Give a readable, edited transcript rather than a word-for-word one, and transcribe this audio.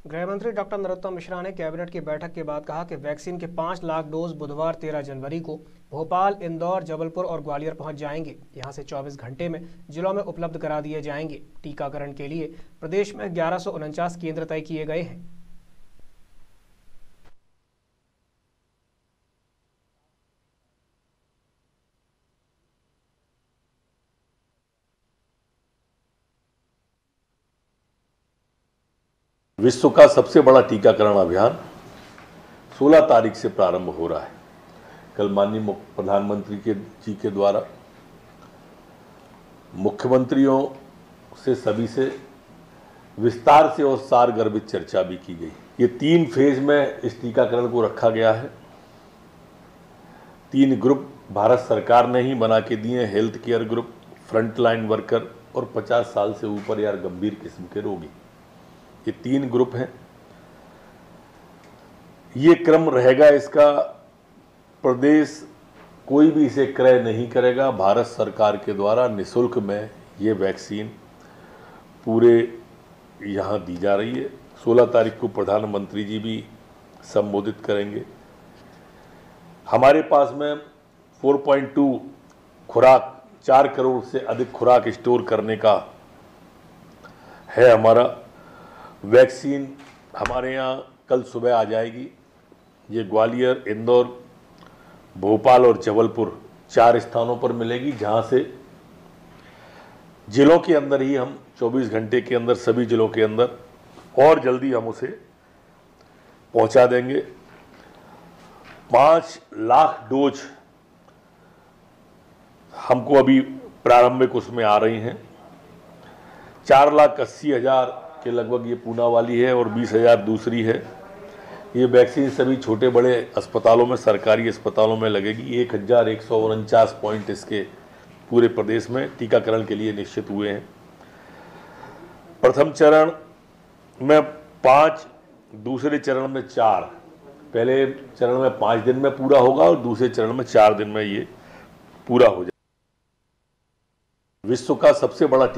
गृह मंत्री डॉक्टर नरोत्तम मिश्रा ने कैबिनेट की बैठक के बाद कहा कि वैक्सीन के 5 लाख डोज बुधवार 13 जनवरी को भोपाल, इंदौर, जबलपुर और ग्वालियर पहुंच जाएंगे। यहां से 24 घंटे में जिलों में उपलब्ध करा दिए जाएंगे। टीकाकरण के लिए प्रदेश में 1149 केंद्र तय किए गए हैं। विश्व का सबसे बड़ा टीकाकरण अभियान 16 तारीख से प्रारंभ हो रहा है। कल माननीय प्रधानमंत्री जी के द्वारा मुख्यमंत्रियों से सभी से विस्तार से और सारगर्भित चर्चा भी की गई। ये 3 फेज में इस टीकाकरण को रखा गया है। 3 ग्रुप भारत सरकार ने ही बना के दिए, health care group, frontline worker और 50 साल से ऊपर या गंभीर किस्म के रोगी। ये 3 ग्रुप हैं। ये क्रम रहेगा इसका। प्रदेश कोई भी इसे क्रय नहीं करेगा। भारत सरकार के द्वारा निःशुल्क में ये वैक्सीन पूरे यहाँ दी जा रही है। 16 तारीख को प्रधानमंत्री जी भी संबोधित करेंगे। हमारे पास में 4.2 खुराक, 4 करोड़ से अधिक खुराक स्टोर करने का है हमारा। वैक्सीन हमारे यहाँ कल सुबह आ जाएगी। ये ग्वालियर, इंदौर, भोपाल और जबलपुर 4 स्थानों पर मिलेगी, जहाँ से जिलों के अंदर ही हम 24 घंटे के अंदर सभी जिलों के अंदर और जल्दी हम उसे पहुँचा देंगे। 5 लाख डोज हमको अभी प्रारंभिक उसमें आ रही हैं। 4,80,000 के लगभग ये पूना वाली है और 20,000 दूसरी है। ये वैक्सीन सभी छोटे बड़े अस्पतालों में, सरकारी अस्पतालों में लगेगी। 1,149 पॉइंट इसके पूरे प्रदेश में टीकाकरण के लिए निश्चित हुए हैं। प्रथम चरण में 5, दूसरे चरण में 4। पहले चरण में 5 दिन में पूरा होगा और दूसरे चरण में 4 दिन में ये पूरा हो जाएगा। विश्व का सबसे बड़ा